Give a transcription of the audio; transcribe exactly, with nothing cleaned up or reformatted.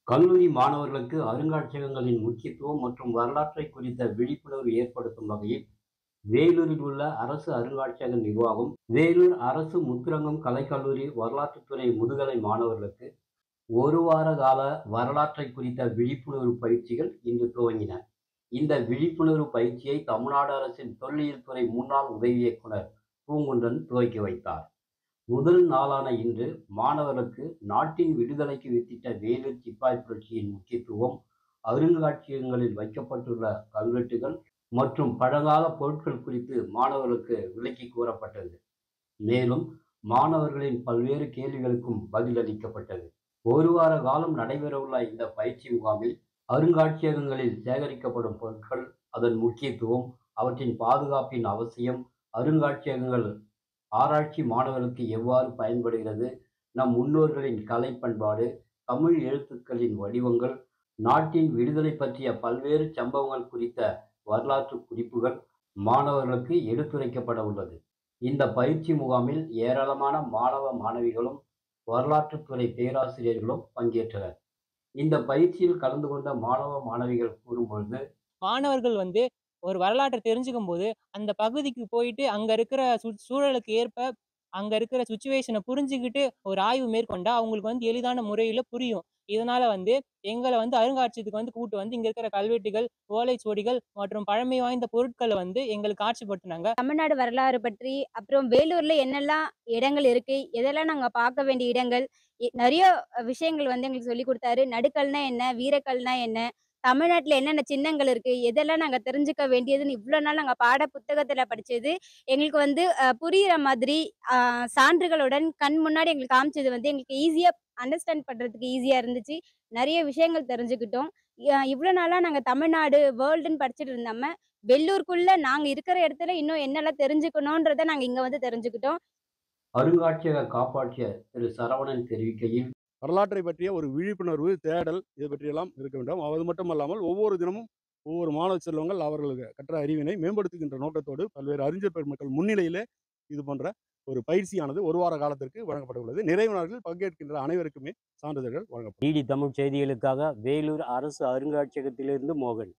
கல்லூரி மாணவர்களுக்கு அருங்காட்சியகங்களின் முக்கியத்துவம் மற்றும் வரலாற்றை குறித்த விழிப்புணர்வு ஏற்படுத்தும் வகையில் வேலூரில் உள்ள அரசு அருங்காட்சியக நிர்வாகம், வேலூர் அரசு முத்துரங்கம் கலைக்கல்லூரி வரலாற்றுத்துறை முதுகலை மாணவர்களுக்கு ஒரு வார கால வரலாற்றை குறித்த விழிப்புணர்வு பயிற்சிகள் இன்று துவங்கின. இந்த விழிப்புணர்வு பயிற்சியை தமிழ்நாடு அரசின் தொல்லியல் துறை முன்னாள் உதவி இயக்குனர் பூங்குன்றன் துவக்கி வைத்தார். முதல் நாளான இன்று மாணவர்களுக்கு நாட்டின் விடுதலைக்கு வித்திட்ட வேலூர் சிப்பாய் புரட்சியின் முக்கியத்துவம், அருங்காட்சியகங்களில் வைக்கப்பட்டுள்ள கல்வெட்டுகள் மற்றும் பழங்கால பொருட்கள் குறித்து மாணவர்களுக்கு விளக்கி கூறப்பட்டது. மேலும் மாணவர்களின் பல்வேறு கேள்விகளுக்கும் பதிலளிக்கப்பட்டது. ஒரு வார காலம் நடைபெறவுள்ள இந்த பயிற்சி முகாமில் அருங்காட்சியகங்களில் சேகரிக்கப்படும் பொருட்கள், அதன் முக்கியத்துவம், அவற்றின் பாதுகாப்பின் அவசியம், அருங்காட்சியகங்கள் ஆராய்ச்சி மாணவர்களுக்கு எவ்வாறு பயன்படுகிறது, நம் முன்னோர்களின் கலை பண்பாடு, தமிழ் எழுத்துக்களின் வடிவங்கள், நாட்டின் விடுதலை பற்றிய பல்வேறு சம்பவங்கள் குறித்த வரலாற்று குறிப்புகள் மாணவர்களுக்கு எடுத்துரைக்கப்பட உள்ளது. இந்த பயிற்சி முகாமில் ஏராளமான மாணவ மாணவிகளும் வரலாற்றுத்துறை பேராசிரியர்களும் பங்கேற்றனர். இந்த பயிற்சியில் கலந்து கொண்ட மாணவ மாணவிகள் கூறும்பொழுது, மாணவர்கள் வந்து ஒரு வரலாற்ற தெரிஞ்சுக்கும்போது, அந்த பகுதிக்கு போயிட்டு அங்க இருக்கிற சூ சூழலுக்கு ஏற்ப, அங்க இருக்கிற சிச்சுவேஷன புரிஞ்சுகிட்டு ஒரு ஆய்வு மேற்கொண்டா, அவங்களுக்கு வந்து எளிதான முறையில புரியும். இதனால வந்து எங்கள வந்து அருங்காட்சியகத்துக்கு வந்து கூட்டு வந்து இங்க இருக்கிற கல்வெட்டுகள், ஓலைச்சுவடிகள் மற்றும் பழமை வாய்ந்த பொருட்கள வந்து எங்களுக்கு காட்சிப்படுத்துனாங்க. தமிழ்நாடு வரலாறு பற்றி, அப்புறம் வேலூர்ல என்னெல்லாம் இடங்கள் இருக்கு, எதெல்லாம் நாங்க பார்க்க வேண்டிய இடங்கள், எ நெறைய விஷயங்கள் வந்து எங்களுக்கு சொல்லிக் குடுத்தாரு. நடுக்கல்னா என்ன? வீரக்கல்னா என்ன? தமிழ்நாட்டுல என்னென்ன சின்னங்கள் இருக்கு? எதெல்லாம் நாங்க தெரிஞ்சுக்க வேண்டியதுன்னு இவ்ளோ நாள் நாங்க பாட புத்தகத்துல படிச்சது, எங்களுக்கு வந்து அ புரியிற மாதிரி அ சான்றுகளுடன் கண் முன்னாடி எங்களுக்கு காமிச்சது வந்து எங்களுக்கு ஈஸியா அண்டர்ஸ்டாண்ட் பண்றதுக்கு ஈஸியா இருந்துச்சு. நெறைய விஷயங்கள் தெரிஞ்சுக்கிட்டோம். ய இவ்ளோ நாளா நாங்க தமிழ்நாடு, வேர்ல்டுன்னு படிச்சுட்டு இருந்தோம, வெள்ளூருக்குள்ள நாங்க இருக்கிற இடத்துல இன்னும் என்னலாம் தெரிஞ்சுக்கணுன்றத நாங்க இங்க வந்து தெரிஞ்சுக்கிட்டோம். அருங்காட்சியக காப்பாற்றியர் திரு சரவணன் தெரிவிக்கையில், வரலாற்றை பற்றிய ஒரு விழிப்புணர்வு, தேடல் இது பற்றியெல்லாம் இருக்க வேண்டும். அது மட்டுமல்லாமல் ஒவ்வொரு தினமும் ஒவ்வொரு மாணவ செல்வங்கள் அவர்களுக்கு கற்ற அறிவினை மேம்படுத்துகின்ற நோக்கத்தோடு பல்வேறு அறிஞர் பெருமக்கள் முன்னிலையிலே இது போன்ற ஒரு பயிற்சியானது ஒரு வார காலத்திற்கு வழங்கப்பட உள்ளது. நிறைவு நாளில் பங்கேற்கின்ற அனைவருக்குமே சான்றிதழ்கள் வழங்கப்படும். டிடி தமிழ் செய்திகளுக்காக வேலூர் அரசு அருங்காட்சியகத்திலிருந்து மோகன்.